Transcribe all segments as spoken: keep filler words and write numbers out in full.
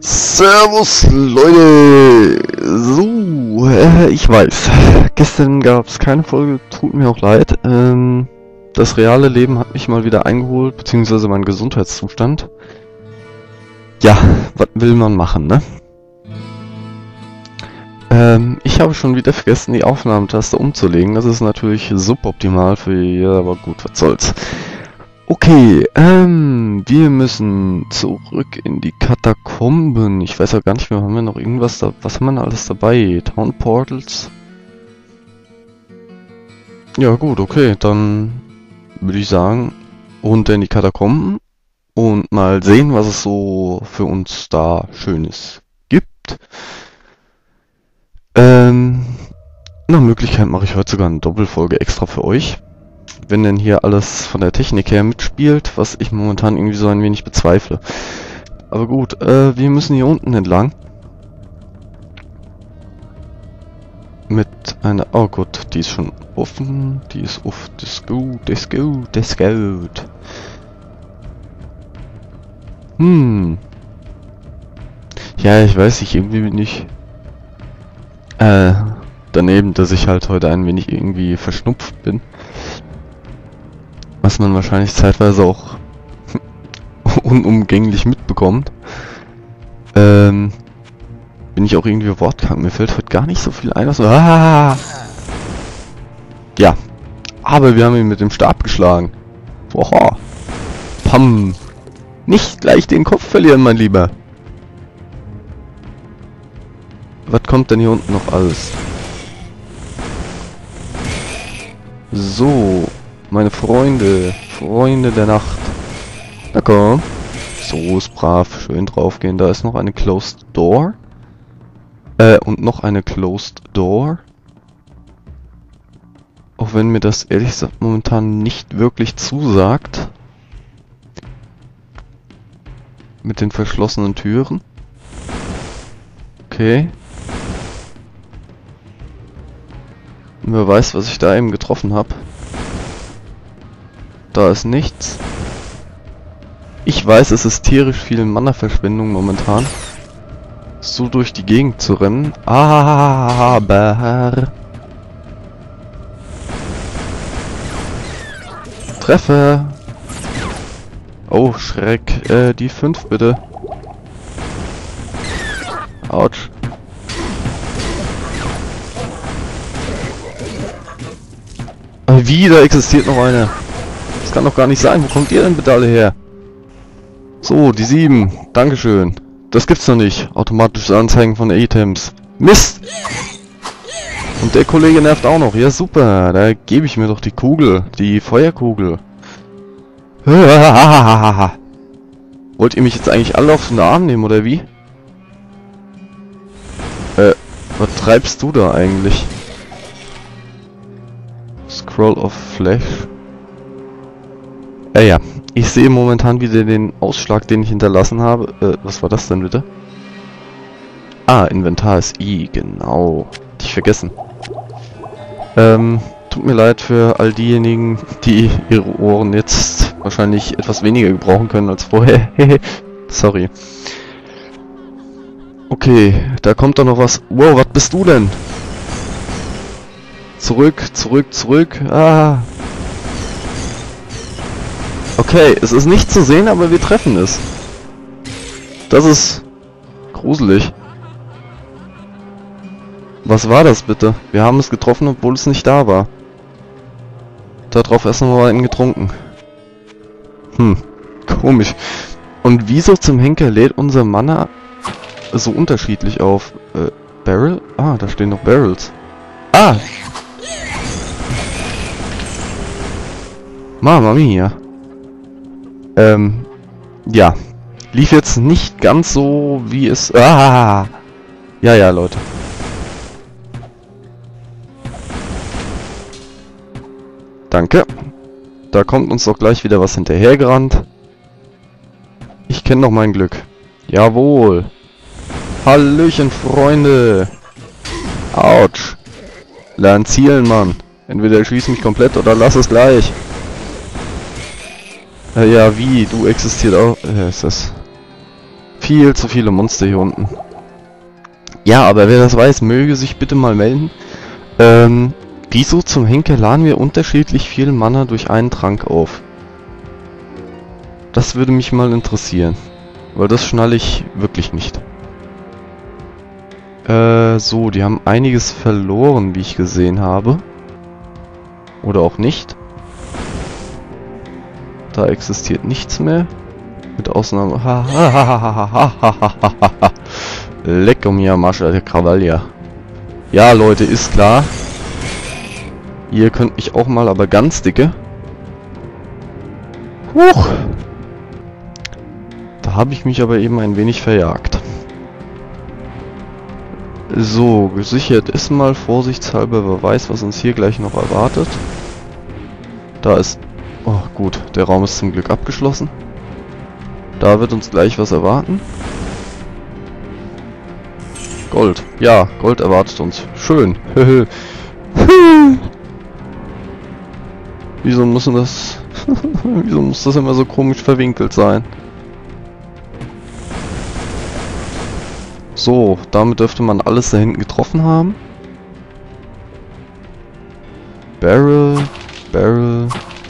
Servus Leute! So, äh, ich weiß, gestern gab es keine Folge, tut mir auch leid. Ähm, das reale Leben hat mich mal wieder eingeholt, beziehungsweise mein Gesundheitszustand. Ja, was will man machen, ne? Ähm, ich habe schon wieder vergessen, die Aufnahmetaste umzulegen. Das ist natürlich suboptimal für ihr, aber gut, was soll's. Okay, ähm, wir müssen zurück in die Katakomben. Ich weiß ja gar nicht mehr, haben wir noch irgendwas da, was haben wir denn alles dabei? Town Portals? Ja gut, okay, dann würde ich sagen, runter in die Katakomben und mal sehen, was es so für uns da Schönes gibt. Ähm, nach Möglichkeit mache ich heute sogar eine Doppelfolge extra für euch. Wenn denn hier alles von der Technik her mitspielt, was ich momentan irgendwie so ein wenig bezweifle. Aber gut, äh, wir müssen hier unten entlang. Mit einer... Oh Gott, die ist schon offen. Die ist offen. Das ist gut, das ist gut, das ist gut. Hm. Ja, ich weiß nicht, irgendwie bin ich... Äh, daneben, dass ich halt heute ein wenig irgendwie verschnupft bin. Was man wahrscheinlich zeitweise auch unumgänglich mitbekommt. Ähm, bin ich auch irgendwie wortkrank. Mir fällt heute gar nicht so viel ein. So, ah! Ja, aber wir haben ihn mit dem Stab geschlagen. Oha. Pam. Nicht gleich den Kopf verlieren, mein Lieber. Was kommt denn hier unten noch alles? So. Meine Freunde, Freunde der Nacht. Na komm. So ist brav, schön draufgehen. Da ist noch eine Closed Door. Äh, und noch eine Closed Door. Auch wenn mir das ehrlich gesagt momentan nicht wirklich zusagt. Mit den verschlossenen Türen. Okay. Wer weiß, was ich da eben getroffen habe. Da ist nichts. Ich weiß, es ist tierisch viel Mana-Verschwendung momentan, so durch die Gegend zu rennen. Aber... Treffer! Oh, Schreck. Äh, die fünf bitte. Autsch. Wie, da existiert noch eine. Das kann doch gar nicht sein. Wo kommt ihr denn bitte alle her? So, die sieben. Dankeschön. Das gibt's noch nicht. Automatisches Anzeigen von Items. Mist! Und der Kollege nervt auch noch. Ja, super. Da gebe ich mir doch die Kugel. Die Feuerkugel. Wollt ihr mich jetzt eigentlich alle auf den Arm nehmen, oder wie? Äh, was treibst du da eigentlich? Scroll of Flash. Äh, ja, ich sehe momentan wieder den Ausschlag, den ich hinterlassen habe. Äh, was war das denn bitte? Ah, Inventar ist I, genau. Hatte ich vergessen. Ähm, tut mir leid für all diejenigen, die ihre Ohren jetzt wahrscheinlich etwas weniger gebrauchen können als vorher. Sorry. Okay, da kommt doch noch was. Wow, was bist du denn? Zurück, zurück, zurück. Ah. Okay, es ist nicht zu sehen, aber wir treffen es. Das ist gruselig. Was war das bitte? Wir haben es getroffen, obwohl es nicht da war. Darauf erst noch mal einen getrunken. Hm, komisch. Und wieso zum Henker lädt unser Mana so unterschiedlich auf? Äh, Barrel? Ah, da stehen noch Barrels. Ah! Mamma mia. Ähm, ja. Lief jetzt nicht ganz so, wie es... Ah! Ja, ja, Leute. Danke. Da kommt uns doch gleich wieder was hinterhergerannt. Ich kenne doch mein Glück. Jawohl. Hallöchen, Freunde. Autsch. Lern zielen, Mann. Entweder schieß mich komplett oder lass es gleich. Äh, ja, wie? Du existierst auch... Äh, ist das... Viel zu viele Monster hier unten. Ja, aber wer das weiß, möge sich bitte mal melden. Ähm, wieso zum Henker laden wir unterschiedlich viel Mana durch einen Trank auf? Das würde mich mal interessieren. Weil das schnalle ich wirklich nicht. Äh, so, die haben einiges verloren, wie ich gesehen habe. Oder auch nicht. Da existiert nichts mehr. Mit Ausnahme... Lecco mia Mascha der Cavalier. Ja, Leute, ist klar. Ihr könnt mich auch mal, aber ganz dicke. Huch! Da habe ich mich aber eben ein wenig verjagt. So, gesichert ist mal vorsichtshalber, wer weiß, was uns hier gleich noch erwartet. Da ist... Oh, gut, der Raum ist zum Glück abgeschlossen. Da wird uns gleich was erwarten. Gold. Ja, Gold erwartet uns. Schön. Wieso müssen das... Wieso muss das immer so komisch verwinkelt sein? So, damit dürfte man alles da hinten getroffen haben. Barrel, Barrel.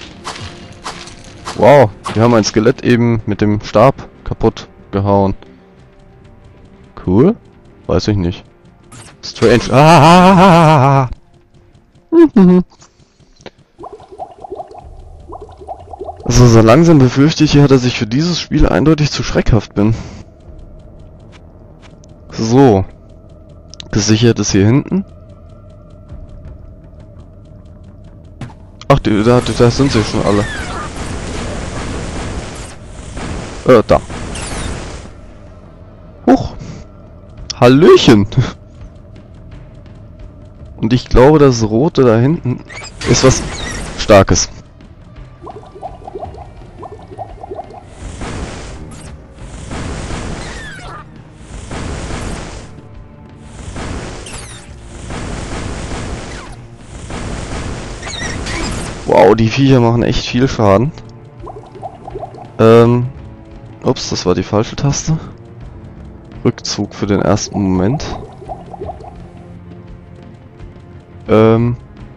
Wow, wir haben ein Skelett eben mit dem Stab kaputt gehauen. Cool? Weiß ich nicht. Strange. Ah! Also so langsam befürchte ich ja, dass ich für dieses Spiel eindeutig zu schreckhaft bin. So. Gesichert ist hier hinten. Ach, die, da, da sind sie schon alle. Äh, da. Huch. Hallöchen. Und ich glaube, das Rote da hinten ist was Starkes. Wow, die Viecher machen echt viel Schaden. Ähm, ups, das war die falsche Taste. Rückzug für den ersten Moment. Ähm,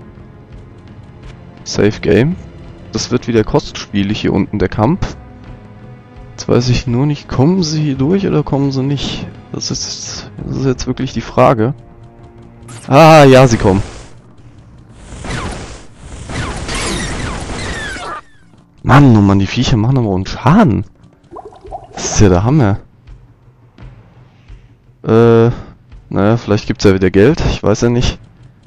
Save Game. Das wird wieder kostspielig hier unten, der Kampf. Jetzt weiß ich nur nicht, kommen sie hier durch oder kommen sie nicht? Das ist, das ist jetzt wirklich die Frage. Ah, ja, sie kommen. Mann, oh Mann, die Viecher machen aber einen Schaden. Das ist ja der Hammer. Äh, naja, vielleicht gibt's ja wieder Geld, ich weiß ja nicht.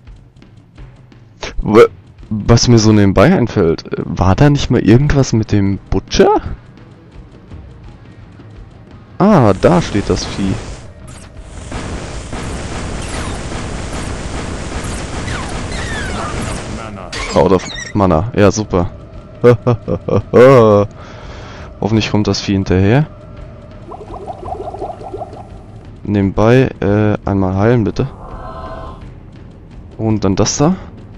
Was mir so nebenbei einfällt, war da nicht mal irgendwas mit dem Butcher? Ah, da steht das Vieh. Out of Mana, ja super. Hoffentlich kommt das Vieh hinterher. Nebenbei äh, einmal heilen bitte. Und dann das da.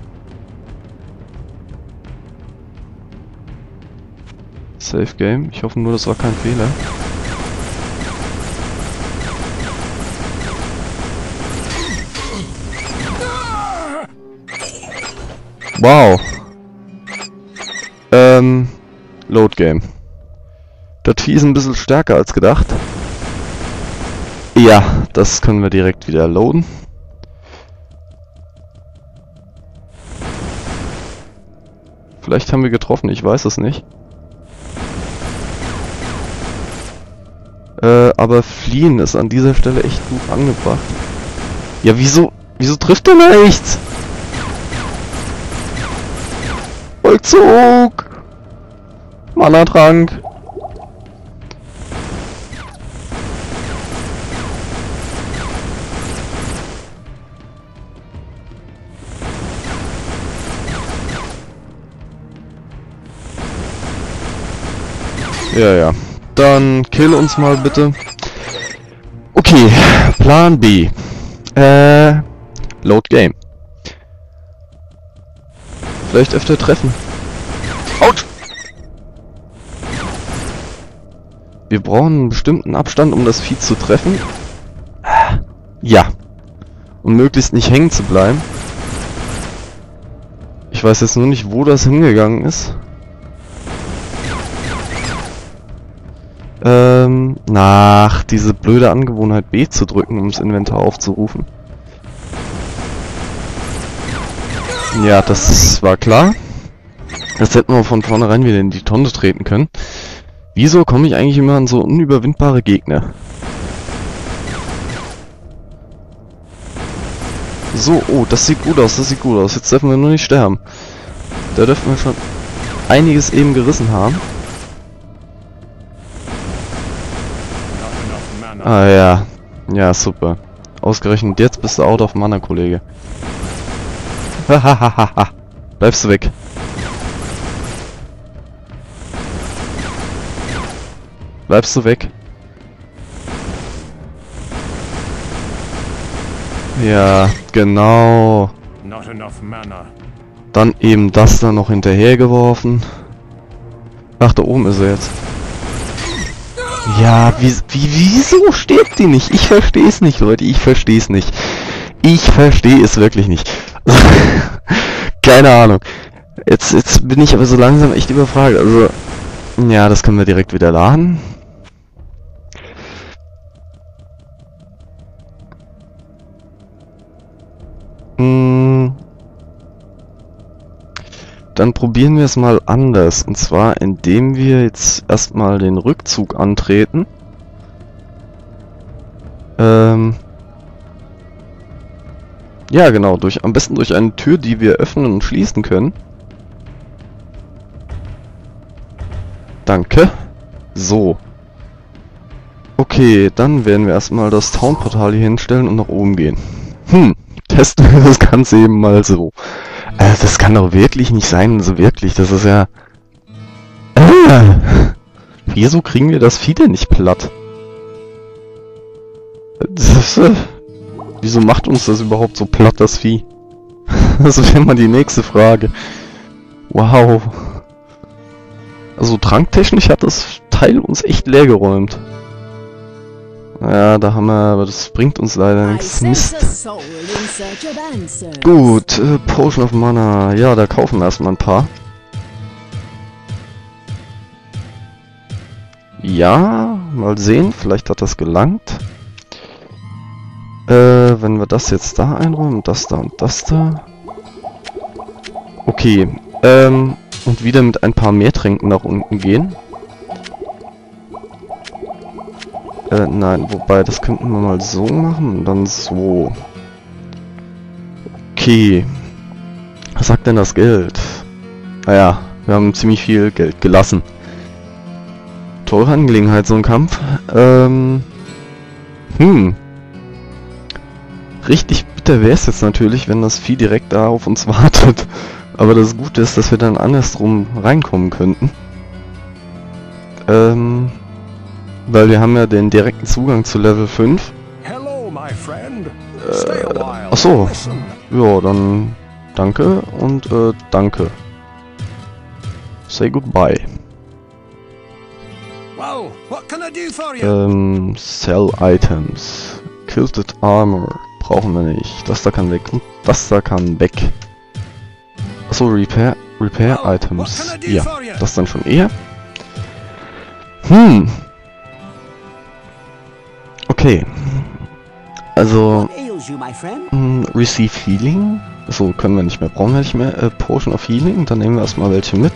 Save Game. Ich hoffe nur, das war kein Fehler. Wow. Ähm, Load Game. Das Vieh ist ein bisschen stärker als gedacht. Ja, das können wir direkt wieder loaden. Vielleicht haben wir getroffen, ich weiß es nicht. Äh, aber fliehen ist an dieser Stelle echt gut angebracht. Ja, wieso, wieso trifft er nichts? Vollzug! Mana-Trank! Ja, ja. Dann kill uns mal bitte. Okay, Plan B. Äh, Load Game. Vielleicht öfter treffen. Out! Wir brauchen einen bestimmten Abstand, um das Vieh zu treffen. Ja. Und möglichst nicht hängen zu bleiben. Ich weiß jetzt nur nicht, wo das hingegangen ist. Ähm, nach diese blöde Angewohnheit B zu drücken, um das Inventar aufzurufen. Ja, das war klar. Das hätten wir von vornherein wieder in die Tonne treten können. Wieso komme ich eigentlich immer an so unüberwindbare Gegner? So, oh, das sieht gut aus, das sieht gut aus. Jetzt dürfen wir nur nicht sterben. Da dürfen wir schon einiges eben gerissen haben. Ah ja, ja super. Ausgerechnet jetzt bist du out of Mana, Kollege. Hahaha. Bleibst du weg. Bleibst du weg. Ja, genau. Dann eben das da noch hinterhergeworfen. Ach, da oben ist er jetzt. Ja, wie, wie, wieso stirbt die nicht? Ich verstehe es nicht, Leute. Ich verstehe es nicht. Ich verstehe es wirklich nicht. Keine Ahnung. Jetzt, jetzt bin ich aber so langsam echt überfragt. Also, ja, das können wir direkt wieder laden. Hm. Dann probieren wir es mal anders. Und zwar, indem wir jetzt erstmal den Rückzug antreten. Ähm... Ja, genau, durch, am besten durch eine Tür, die wir öffnen und schließen können. Danke. So. Okay, dann werden wir erstmal das Town-Portal hier hinstellen und nach oben gehen. Hm, testen wir das Ganze eben mal so. Äh, das kann doch wirklich nicht sein, also wirklich, das ist ja... Äh, wieso kriegen wir das Vieh denn nicht platt? Das, äh, Wieso macht uns das überhaupt so platt, das Vieh? Das wäre mal die nächste Frage. Wow. Also tranktechnisch hat das Teil uns echt leer geräumt. Ja, da haben wir, aber das bringt uns leider nichts. Mist. Gut, äh, Potion of Mana. Ja, da kaufen wir erstmal ein paar. Ja, mal sehen, vielleicht hat das gelangt. Äh, wenn wir das jetzt da einräumen, das da und das da. Okay, ähm, und wieder mit ein paar mehr Tränken nach unten gehen. Äh, nein, wobei, das könnten wir mal so machen und dann so. Okay. Was sagt denn das Geld? Naja, wir haben ziemlich viel Geld gelassen. Teure Angelegenheit, so ein Kampf. Ähm, hm. Richtig bitter wäre es jetzt natürlich, wenn das Vieh direkt da auf uns wartet. Aber das Gute ist, dass wir dann andersrum reinkommen könnten. Ähm, weil wir haben ja den direkten Zugang zu Level fünf. Äh, achso. Ja, dann danke und äh, danke. Say goodbye. Ähm, sell items. Kilted armor. Brauchen wir nicht. Das da kann weg und das da kann weg. Achso, Repair, Repair Items. Ja, das dann schon eher. Hm. Okay. Also, mh, Receive Healing. So, können wir nicht mehr, brauchen wir nicht mehr. Äh, Potion of Healing, dann nehmen wir erstmal welche mit.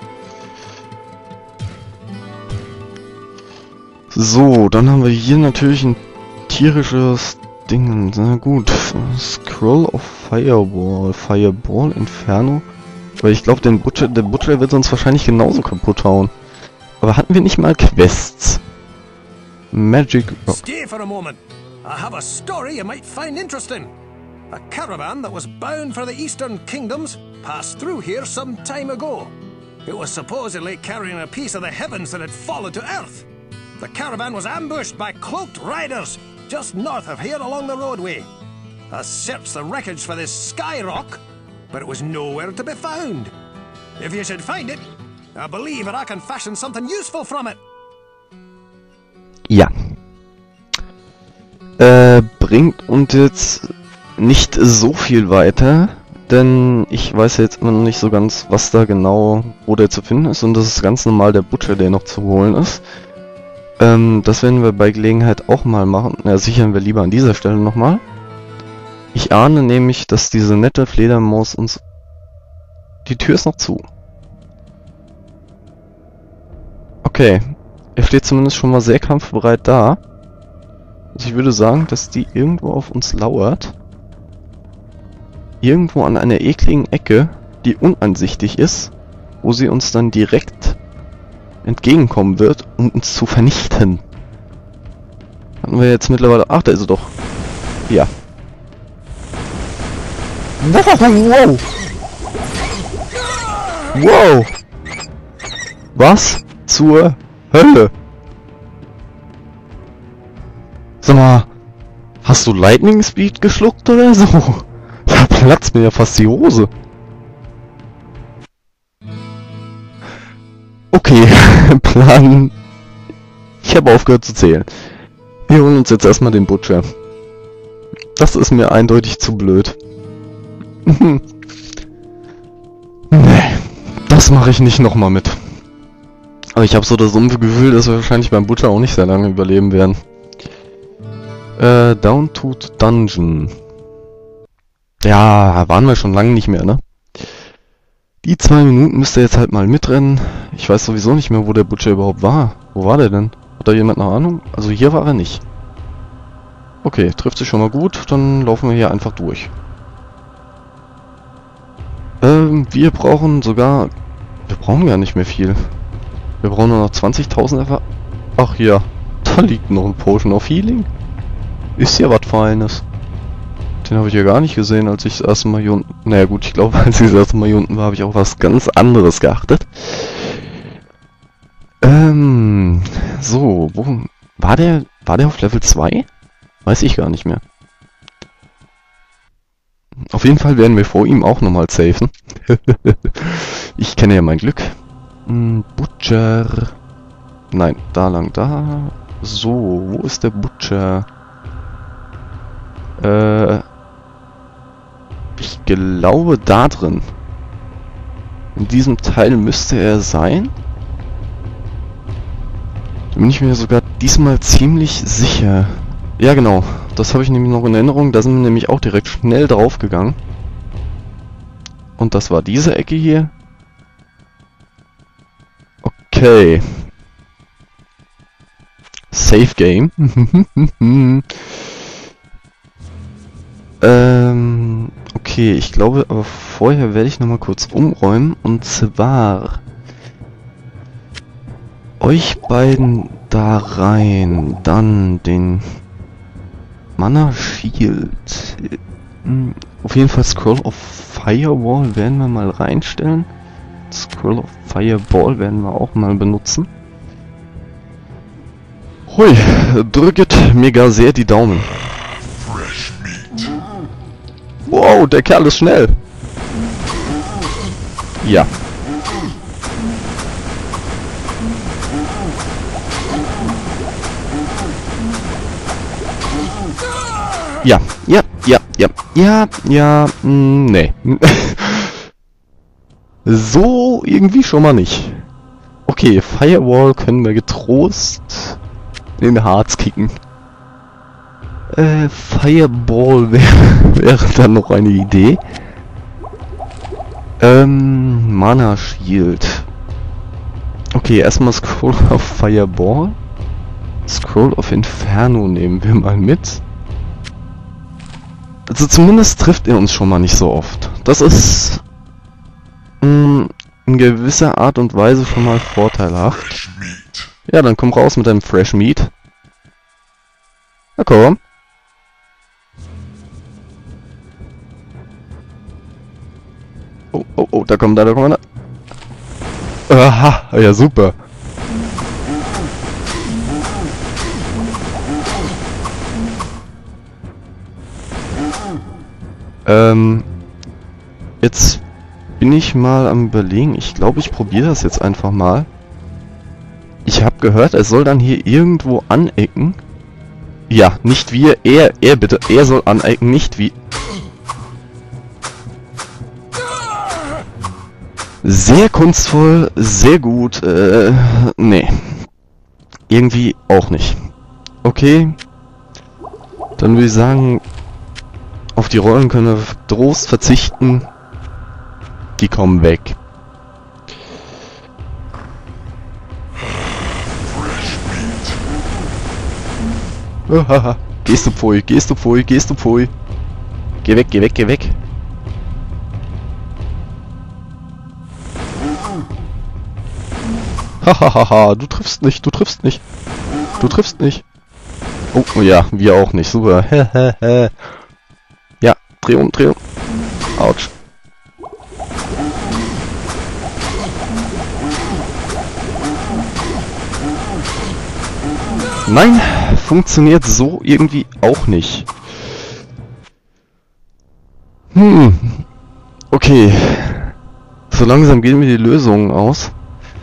So, dann haben wir hier natürlich ein tierisches Ding. Na gut. Scroll of Fireball. Fireball, Inferno. Weil ich glaube, den Butcher, der Butcher wird uns wahrscheinlich genauso kaputt hauen. Aber hatten wir nicht mal Quests? Magic... Oh. Stay for a moment. I have a story you might find interesting. A caravan that was bound for the Eastern Kingdoms passed through here some time ago. It was supposedly carrying a piece of the heavens that had fallen to earth. The caravan was ambushed by cloaked riders just north of here along the roadway. I searched the wreckage for this sky rock, but it was nowhere to be found. If you should find it, I believe that I can fashion something useful from it. Ja. Äh, bringt uns jetzt nicht so viel weiter, denn ich weiß jetzt immer noch nicht so ganz, was da genau, wo der zu finden ist, und das ist ganz normal der Butcher, der noch zu holen ist. Ähm, das werden wir bei Gelegenheit auch mal machen. Ja, sichern wir lieber an dieser Stelle nochmal. Ich ahne nämlich, dass diese nette Fledermaus uns... Die Tür ist noch zu. Okay. Er steht zumindest schon mal sehr kampfbereit da. Also ich würde sagen, dass die irgendwo auf uns lauert. Irgendwo an einer ekligen Ecke, die uneinsichtig ist, wo sie uns dann direkt entgegenkommen wird, um uns zu vernichten. Hatten wir jetzt mittlerweile... Ach, da ist sie doch. Ja. Wow! Wow! Was zur Hölle? Sag mal, hast du Lightning Speed geschluckt oder so? Da platzt mir ja fast die Hose. Okay, Plan. Ich habe aufgehört zu zählen. Wir holen uns jetzt erstmal den Butcher. Das ist mir eindeutig zu blöd. Nee, das mache ich nicht nochmal mit. Aber ich habe so das dumpfe Gefühl, dass wir wahrscheinlich beim Butcher auch nicht sehr lange überleben werden. Äh, Downtooth Dungeon. Ja, waren wir schon lange nicht mehr, ne? Die zwei Minuten müsst ihr jetzt halt mal mitrennen. Ich weiß sowieso nicht mehr, wo der Butcher überhaupt war. Wo war der denn? Hat da jemand noch Ahnung? Also hier war er nicht. Okay, trifft sich schon mal gut. Dann laufen wir hier einfach durch. Ähm, wir brauchen sogar... Wir brauchen gar nicht mehr viel. Wir brauchen nur noch zwanzigtausend Erfahrung. Ach ja, da liegt noch ein Potion of Healing. Ist ja was Feines. Den habe ich ja gar nicht gesehen, als ich das erste Mal hier unten... Naja gut, ich glaube, als ich das erste Mal hier unten war, habe ich auch was ganz anderes geachtet. Ähm, so, wo... War der... War der auf Level zwei? Weiß ich gar nicht mehr. Auf jeden Fall werden wir vor ihm auch nochmal safen. Ich kenne ja mein Glück. Hm, Butcher... Nein, da lang, da... So, wo ist der Butcher? Äh... Ich glaube da drin. In diesem Teil müsste er sein. Da bin ich mir sogar diesmal ziemlich sicher. Ja genau, das habe ich nämlich noch in Erinnerung. Da sind wir nämlich auch direkt schnell drauf gegangen. Und das war diese Ecke hier. Okay. Safe Game. ähm... Okay, ich glaube, aber vorher werde ich nochmal kurz umräumen. Und zwar... Euch beiden da rein. Dann den... Mana Shield. Auf jeden Fall Scroll of Firewall werden wir mal reinstellen. Scroll of Fireball werden wir auch mal benutzen. Hui, drücket mir gar sehr die Daumen. Wow, der Kerl ist schnell. Ja. Ja, ja, ja, ja, ja, ja, mh, nee. So irgendwie schon mal nicht. Okay, Firewall können wir getrost in den Harz kicken. Äh, Fireball wäre wäre dann noch eine Idee. Ähm, Mana Shield. Okay, erstmal Scroll of Fireball. Scroll of Inferno nehmen wir mal mit. Also zumindest trifft er uns schon mal nicht so oft. Das ist mh, in gewisser Art und Weise schon mal vorteilhaft. Ja, dann komm raus mit deinem Fresh Meat. Na komm. Oh, oh, oh, da kommt da, da kommt da. Aha, ja super. Ähm, jetzt bin ich mal am Überlegen. Ich glaube, ich probiere das jetzt einfach mal. Ich habe gehört, er soll dann hier irgendwo anecken. Ja, nicht wir, er, er bitte. Er soll anecken, nicht wie... Sehr kunstvoll, sehr gut, äh, nee. Irgendwie auch nicht. Okay. Dann würde ich sagen, auf die Rollen können wir getrost verzichten. Die kommen weg. Gehst du pfui, gehst du pfui, gehst du pfui. Geh weg, geh weg, geh weg. Hahaha, du triffst nicht, du triffst nicht. Du triffst nicht. Oh, oh ja, wir auch nicht. Super. Ja, dreh um, dreh um. Autsch. Nein, funktioniert so irgendwie auch nicht. Hm. Okay. So langsam gehen mir die Lösungen aus.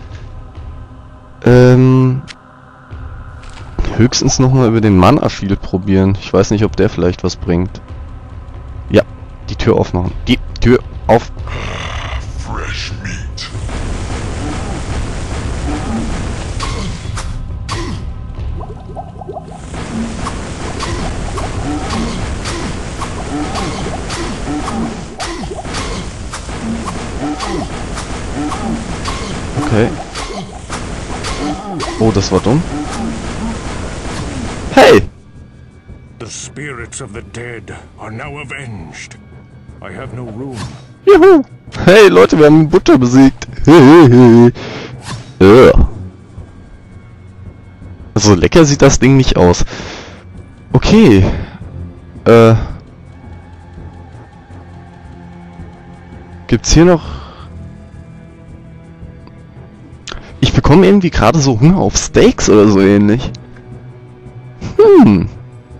Ähm, höchstens nochmal über den Mana-Shield probieren. Ich weiß nicht, ob der vielleicht was bringt. Ja, die Tür aufmachen. Die Tür auf. Fresh meat. Okay. Oh, das war dumm. Hey! The spirits of the dead are now avenged. I have no room. Juhu! Hey Leute, wir haben Butter besiegt. Ja. So lecker sieht das Ding nicht aus. Okay. Äh. Gibt's hier noch... Ich bekomme irgendwie gerade so Hunger auf Steaks oder so ähnlich. Hm.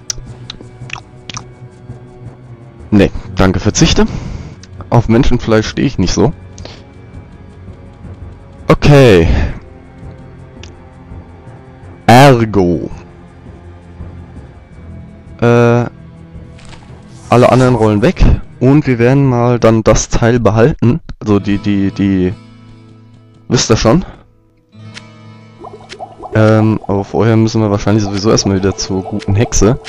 Ne, danke, verzichte. Auf Menschenfleisch stehe ich nicht so. Okay. Ergo. Äh. Alle anderen rollen weg. Und wir werden mal dann das Teil behalten. Also die, die, die... Wisst ihr schon? Ähm, aber vorher müssen wir wahrscheinlich sowieso erstmal wieder zur guten Hexe.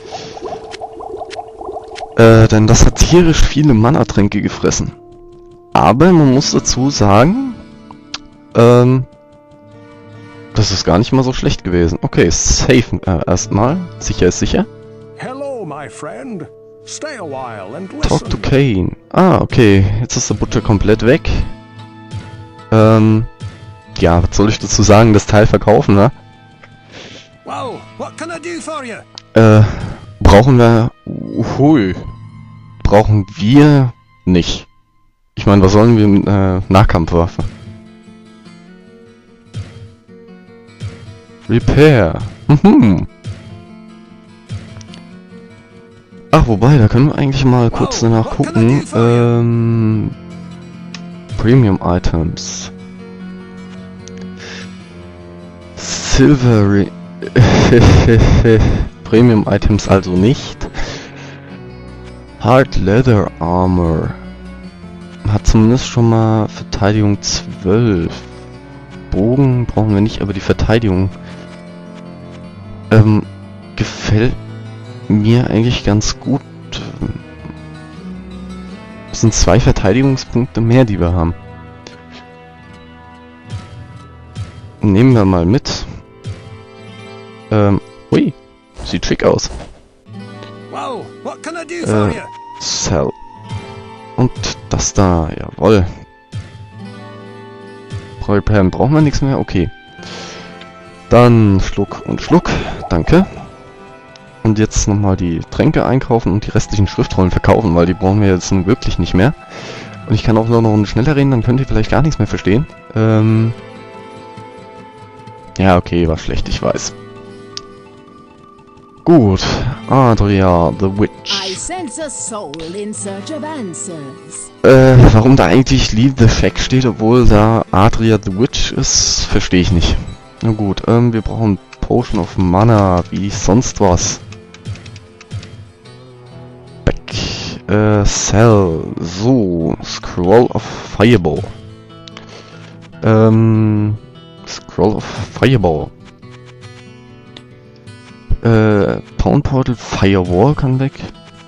Äh, denn das hat tierisch viele Mana-Tränke gefressen. Aber man muss dazu sagen, ähm, das ist gar nicht mal so schlecht gewesen. Okay, safe äh, erstmal. Sicher ist sicher. Hello, my friend. Stay a while and listen. Talk to Kane. Ah, okay. Jetzt ist der Butcher komplett weg. Ähm, ja, was soll ich dazu sagen? Das Teil verkaufen, ne? Well, what can I do for you? Äh, brauchen wir... Hui. Brauchen wir nicht. Ich meine, was sollen wir mit äh, Nahkampfwaffe? Repair. Mhm. Ach, wobei, da können wir eigentlich mal kurz danach gucken. Ähm... Premium Items. Silvery... Premium Items also nicht. Hard Leather Armor. Hat zumindest schon mal Verteidigung zwölf. Bogen brauchen wir nicht, aber die Verteidigung ähm, gefällt mir eigentlich ganz gut. Es sind zwei Verteidigungspunkte mehr, die wir haben. Nehmen wir mal mit. Ähm, ui, sieht schick aus. Well, what can I do for Äh, you? Sell. Und das da, jawohl. Repairen brauchen wir nichts mehr, okay. Dann Schluck und Schluck, danke. Und jetzt nochmal die Tränke einkaufen und die restlichen Schriftrollen verkaufen, weil die brauchen wir jetzt nun wirklich nicht mehr. Und ich kann auch noch eine schneller reden, dann könnt ihr vielleicht gar nichts mehr verstehen. Ähm... Ja, okay, war schlecht, ich weiß. Gut, Adria, the Witch. I sense a soul in search of answers. Äh, warum da eigentlich Leave the Shack steht, obwohl da Adria the Witch ist, verstehe ich nicht. Na gut, ähm, wir brauchen Potion of Mana, wie sonst was. Back, äh, Cell, so, Scroll of Fireball. Ähm, Scroll of Fireball. Äh, Pound Portal, Firewall kann weg.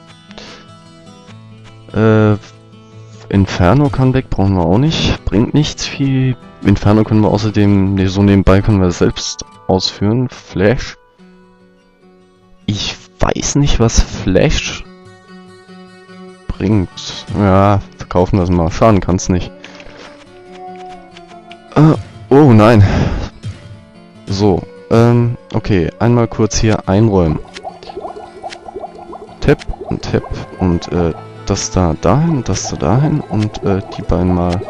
Äh, Inferno kann weg, brauchen wir auch nicht. Bringt nichts viel. Inferno können wir außerdem, ne, so nebenbei können wir das selbst ausführen. Flash. Ich weiß nicht, was Flash bringt. Ja, verkaufen das mal. Schaden kann's nicht. Äh, oh nein. So, ähm, okay. Einmal kurz hier einräumen. Tap und Tap und äh, das da dahin, das da dahin und äh, die beiden mal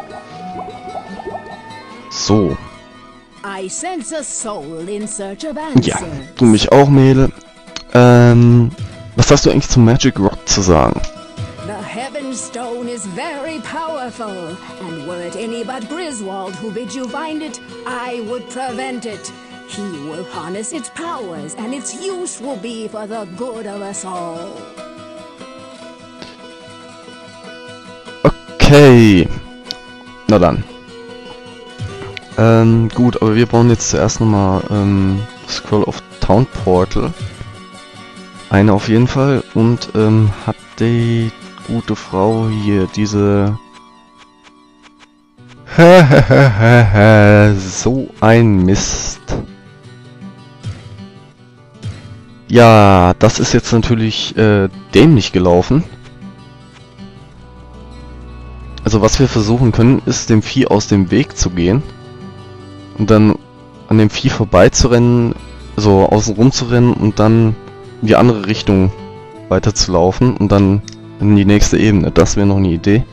so. I sense a soul in search of Ja, answers. du mich auch, Mädel. Ähm, was hast du eigentlich zum Magic Rock zu sagen? The Heaven Stone is very powerful, and were it any but Griswold who bid you find it, I would prevent it. He will harness its powers, and its use will be for the good of us all. Okay. Na dann. Ähm, gut, aber wir brauchen jetzt zuerst nochmal ähm, Scroll of Town Portal. Eine auf jeden Fall. Und ähm, hat die gute Frau hier diese... so ein Mist. Ja, das ist jetzt natürlich äh, dämlich gelaufen. Also was wir versuchen können, ist dem Vieh aus dem Weg zu gehen. Und dann an dem Vieh vorbeizurennen, so außen rum zu rennen und dann in die andere Richtung weiter zu laufen und dann in die nächste Ebene. Das wäre noch eine Idee.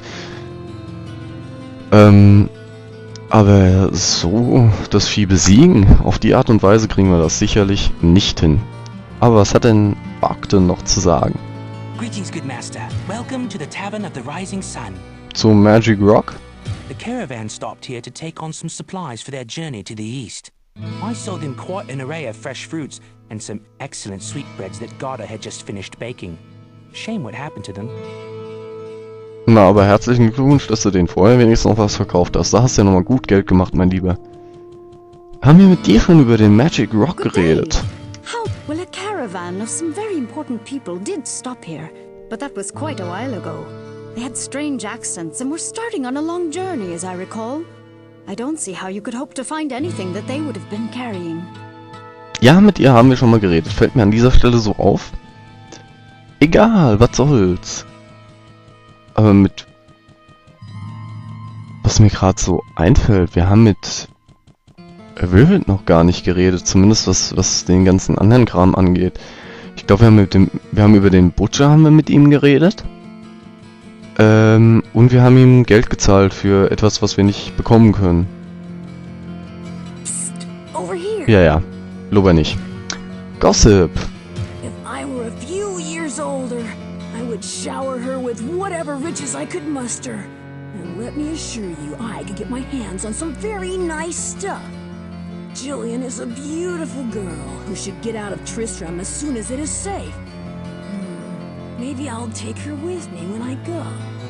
Ähm, aber so das Vieh besiegen, auf die Art und Weise kriegen wir das sicherlich nicht hin. Aber was hat denn Ogden noch zu sagen? Greetings, good master. Welcome to the Tavern of the Rising Sun. Zum Magic Rock? The caravan stopped here to take on some supplies for their journey to the east. I sold them quite an array of fresh fruits and some excellent sweetbreads that Garda had just finished baking. Shame what happened to them. Na, aber herzlichen Glückwunsch, dass du den vorher wenigstens noch was verkauft hast. Da hast du ja nochmal gut Geld gemacht, mein Lieber. Haben wir mit dir schon über den Magic Rock geredet? How? Well, a caravan of some very important people did stop here, but that was quite a while ago. They had strange accents and were starting on a long journey, as I recall. I don't see how you could hope to find anything that they would have been carrying. Ja, mit ihr haben wir schon mal geredet. Fällt mir an dieser Stelle so auf. Egal, was soll's. Aber mit... Was mir gerade so einfällt, wir haben mit... Wilfred noch gar nicht geredet, zumindest was, was den ganzen anderen Kram angeht. Ich glaube, wir haben mit dem... Wir haben über den Butcher haben wir mit ihm geredet. Ähm, und wir haben ihm Geld gezahlt für etwas, was wir nicht bekommen können. Psst, over here. Ja, ja. Lober nicht. Gossip. If I were a few years older, I would shower her with whatever riches I could muster. And let me assure you, I could get my hands on some very nice stuff. Jillian is a beautiful girl who should get out of Tristram as soon as it is safe. Hmm, maybe I'll take her with me when I go.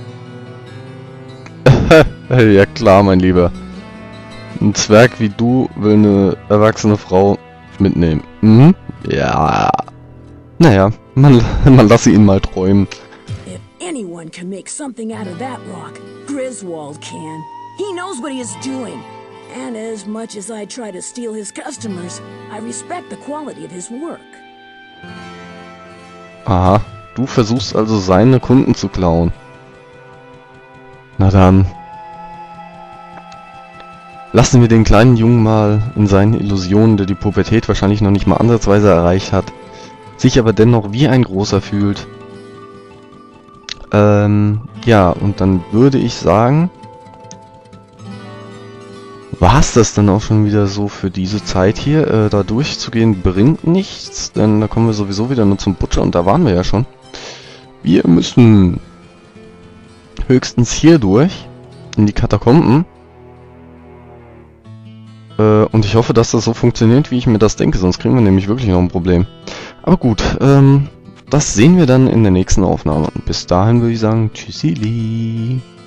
Ja klar, mein Lieber. Ein Zwerg wie du will eine erwachsene Frau mitnehmen. Mhm. Ja. Naja, man, man lasse ihn mal träumen. If anyone can make something out of that rock, Griswold can. He knows what he is doing. And as much as I try to steal his customers, I respect the quality of his work. Aha, du versuchst also seine Kunden zu klauen. Na dann. Lassen wir den kleinen Jungen mal in seinen Illusionen, der die Pubertät wahrscheinlich noch nicht mal ansatzweise erreicht hat, sich aber dennoch wie ein Großer fühlt. Ähm, ja, und dann würde ich sagen, war's das dann auch schon wieder so für diese Zeit hier. Äh, da durchzugehen bringt nichts, denn da kommen wir sowieso wieder nur zum Butcher und da waren wir ja schon. Wir müssen höchstens hier durch, in die Katakomben. Äh, und ich hoffe, dass das so funktioniert, wie ich mir das denke, sonst kriegen wir nämlich wirklich noch ein Problem. Aber gut, ähm, das sehen wir dann in der nächsten Aufnahme. Und bis dahin würde ich sagen, tschüssili.